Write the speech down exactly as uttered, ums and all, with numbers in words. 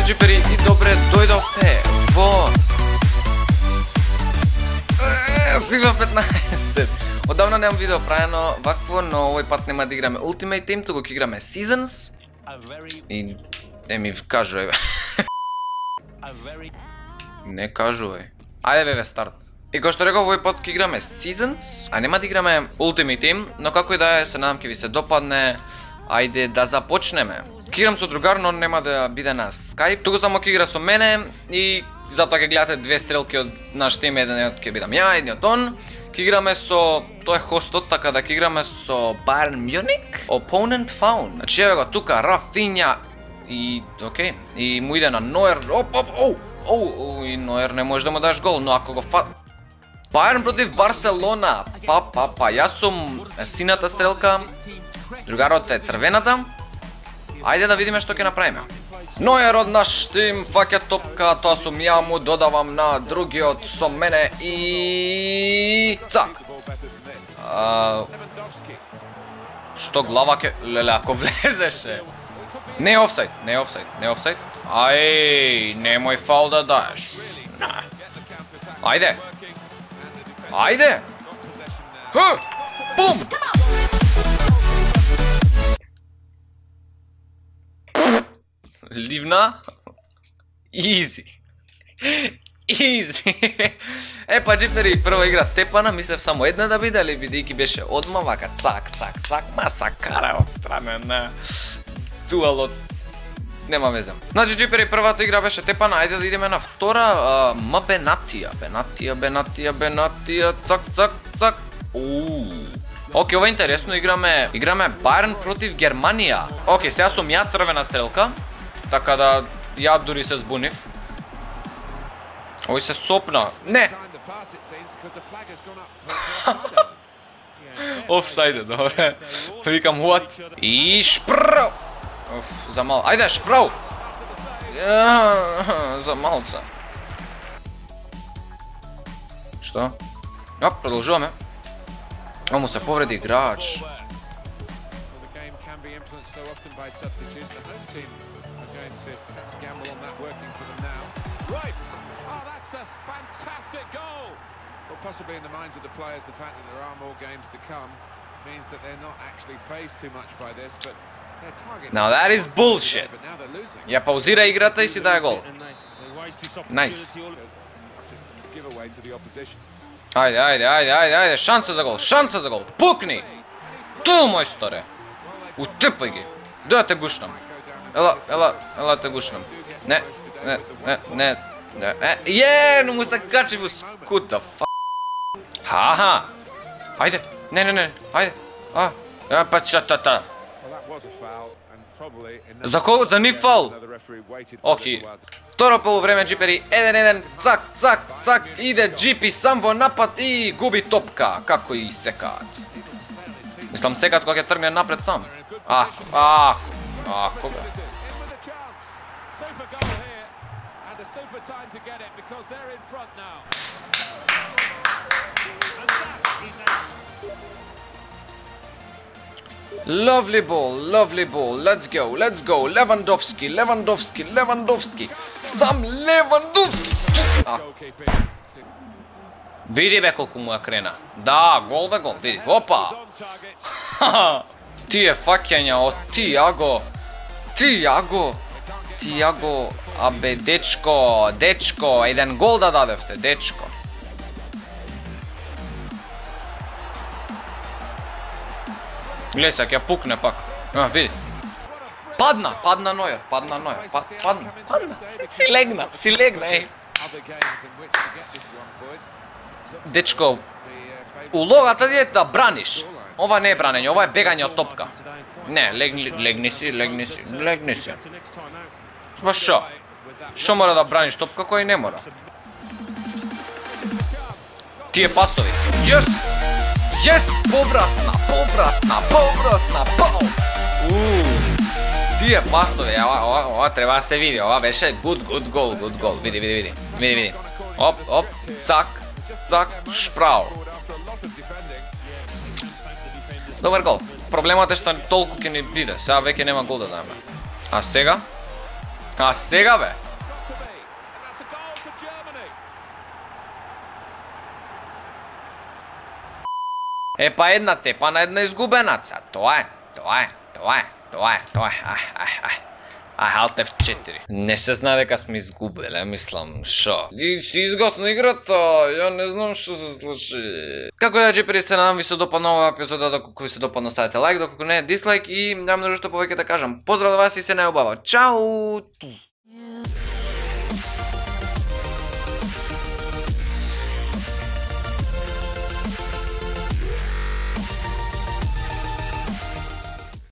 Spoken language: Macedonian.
джипери и добре дојдовте во FIFA петнаесет. Одавна немам видео правено вакво, но овој пат нема да играме Ultimate Team, туку ќе играме Seasons. И не ми кажувај. Не кажувај. Ајде бе, старт. И кој што реков, овој пат ќе играме Seasons, а нема да играме Ultimate Team, но како и да е, се надам ќе ви се допадне. Ајде да започнеме. Ќе играм со другар, но нема да биде на Skype. Туку само ќе игра со мене и затоа ќе гледате две стрелки од наш тим, едниот ќе бидам ја, едниот он. Ќе играме со, тоа е хостот, така да ќе играме со Bayern Munich. Opponent found. Значи еве го тука Рафинја и окей, и му иде на Ноер. Оп оп оу. Оу, и Ноер не може да му даш гол, но ако го фат Bayern против Барселона. Па па па, јас сум сината стрелка. Другарот е црвената. Ајде да видиме што ќе направиме. Ноер од наш тим фаќа топка, тоа сум ја, му додавам на другиот со мене и цак. А... Што глава ке... Леле, ако влезеше. Не е офсайд, не е офсайд, не е офсайд. Ај, немој фаул да даеш. Ајде. Ајде. Ха! Бум! Ливна. Изи. Изи. Е, па джипери, прва игра тепана, мислев само една да биде, али бидејќи беше одма вака цак, цак, цак, масакара од страна на дуалот. Нема веза. Значи джипери, првата игра беше тепана, ајде да идеме на втора. М Бенатија, Бенатија, Бенатија, Бенатија, цак, цак, цак. Ууу. Океј, ова е интересно, играме, играме Байерн против Германија. Океј, сега сум ја црвена стрелка. Така да, ја дури се збунив. Ој се сопна. Не! Офсайде, добре. Викам, what? И шпрау! Оф, за мал. Ајде, шпрау! За малца. Што? Оп, продолжуваме. О, му се повреди играч. Possibly in the minds of the players, the fact that there are more games to come means that they're not actually phased too much by this, but their target... Now that is bullshit. Ја паузира играта и си даде гол. Nice. Ајде, ајде, ајде, ајде, ајде, шанса за гол, шанса за гол. Пукни! Ту, мој старе. Утипај ги. Да те гушнам. Ела, ела, ела те гушнам. Не, не, не, не, не, е, е, но му се качи во скута, фа. Ха-ха! Ајде! Не, не, не! Ајде! А! А, па чатата! За кого? За нив фаул! Океј. Второ полувреме, джипери, еден еден, цак, цак, цак, иде джипи сам во напад и губи топка, како и секаат. Мислам секаат кога ќе тргне напред сам. А, а, а, кога? Lovely ball, lovely ball, let's go, let's go, Lewandowski, Lewandowski, Lewandowski, Sam Lewandowski! А. Види бе колку му ја крена. Да, гол бе гол, види, опа! Тие фаќања од Тиаго, Тиаго, Тиаго, абе дечко, дечко, еден гол да дадевте, дечко. Гледај се, ќе пукне пак. А, види. Падна, падна Нојер, падна Нојер, падна, падна. Си легна, си легна, еј. Дечко, улогата ти е да браниш. Ова не е бранење, ова е бегање од топка. Не, легни, легни си, легни си, легни си. Па шо? Шо мора да браниш топка кој не мора? Тие пасови. Јес! Јес! Повратна, повратна, повратна, пау! Ууу! Тие пасови, ова, ова, ова треба да се види, ова беше good, good goal, good goal. Види, види, види, види, види. Оп, оп, цак, цак, шпрау. Добар гол. Проблемот е што толку ќе ни биде, сега веќе нема гол да дадеме. А сега? А сега бе? Got to be. And that's a goal for Germany. Е, па една тепана, една изгубенаца. Тоа е, тоа е, тоа е, тоа е, тоа е. Ај, ај, ај. Ај, Alt F четири. Не се знае дека сме изгубиле, мислам, шо? И си изгасна играта, ја не знам што се случи. Како да, джипери, се надам ви се допадна оваа епизода, доколку ви се допадна ставите лайк, доколку не дислайк и нямам нужда што повеќе да кажам. Поздрав до вас и се најубаво. Чао!